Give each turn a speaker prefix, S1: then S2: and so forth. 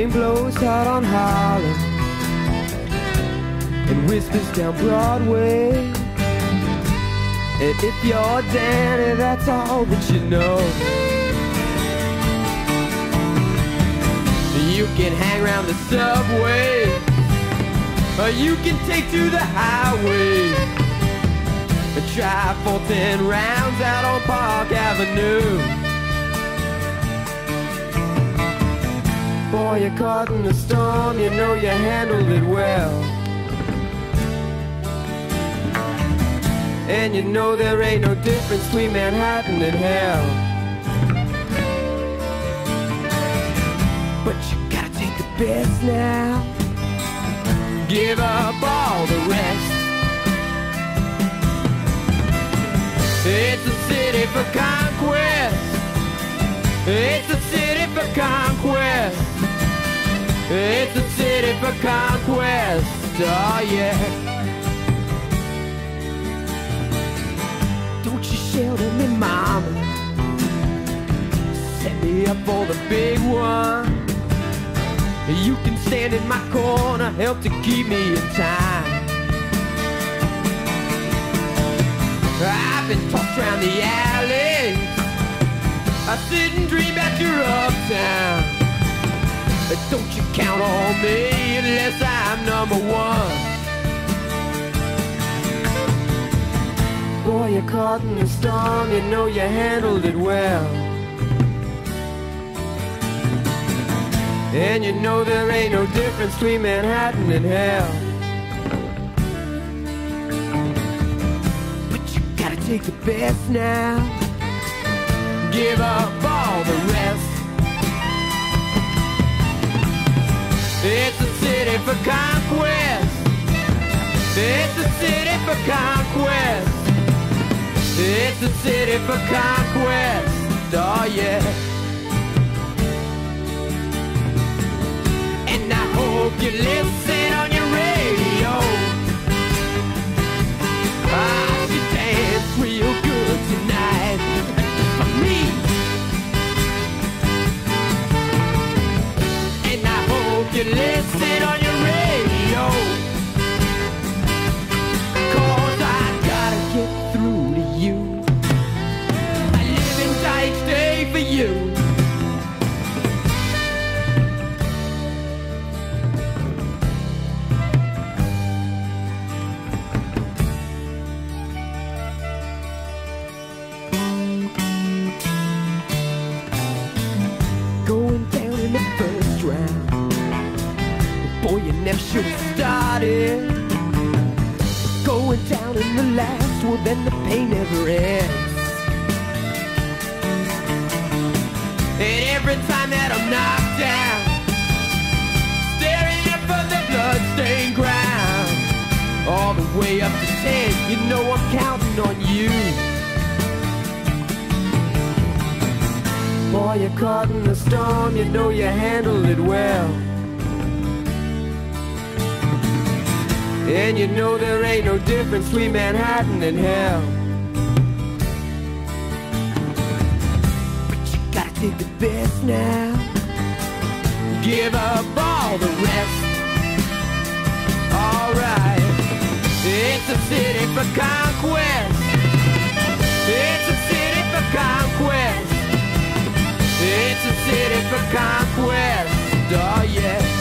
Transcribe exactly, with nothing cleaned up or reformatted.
S1: wind blows hard on Harlem and whispers down Broadway. And if you're Danny, that's all that you know. You can hang around the subway, or you can take to the highway and try fourteen rounds out on Park Avenue. Boy, you're caught in the storm, you know you handled it well. And you know there ain't no difference between Manhattan and hell. But you gotta take the best now, give up all the rest. It's a city for conquest, it's a city for conquest, it's a city for conquest, oh yeah. Don't you shelter me, mama, set me up for the big one. You can stand in my corner, help to keep me in time. I've been tossed around the alleys, I sit and dream about your uptown. But don't you count on me unless I'm number one. Boy, you're caught in the storm, you know you handled it well. And you know there ain't no difference between Manhattan and hell. But you gotta take the best now, give up all the rest. It's a city for conquest, it's a city for conquest, it's a city for conquest, oh yeah. And I hope you listen on your radio, I should dance real good tonight for me. And I hope you listen on your radio, 'cause I gotta get through to you. I live and die each day for you. Never should have started. Going down in the last, well then the pain never ends. And every time that I'm knocked down, staring up for the blood-stained ground, all the way up to ten, you know I'm counting on you. Boy, you're caught in the storm, you know you handled it well. And you know there ain't no difference between Manhattan and hell. But you gotta take the best now, give up all the rest. Alright, it's a city for conquest, it's a city for conquest, it's a city for conquest, oh yeah.